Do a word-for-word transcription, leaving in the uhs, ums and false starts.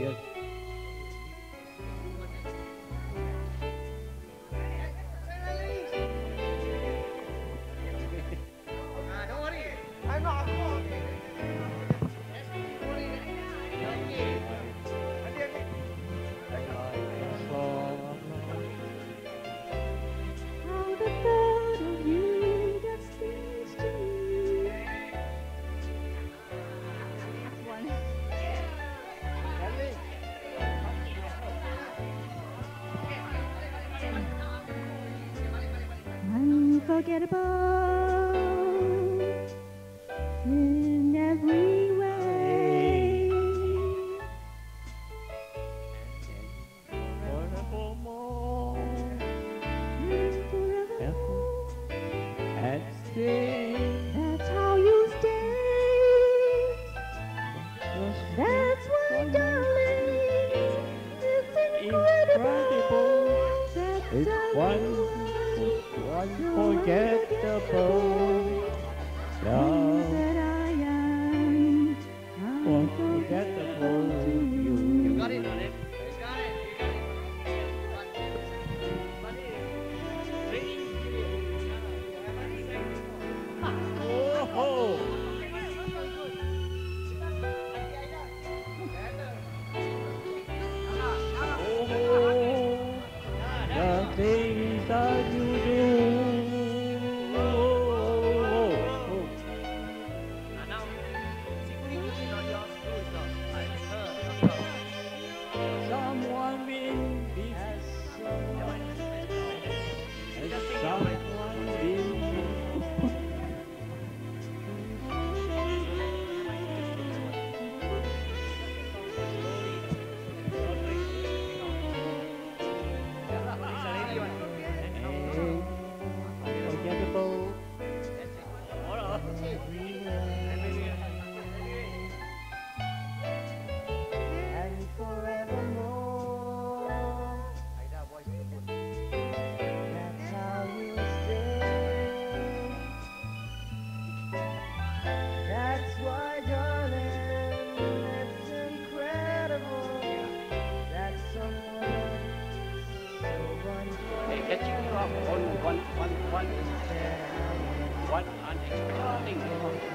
happiest. How the thought of you does things to me. One. Unforgettable in every way. Forevermore, And forevermore. and stay. That's how you stay. That's why, darling, it's incredible. That's It's how one, you unforgettable. know Love, that I am unforgettable unforgettable to to you. you. Got it, got it. Got it. Oh, oh, the things that you do. Oh, oh, oh. Someone will be, someone will be. Unforgettable. And forevermore. That's how you stay. That's why, darling, it's incredible that someone so Hey, unforgettable. catching you up on one, one, one, one unexpected thing.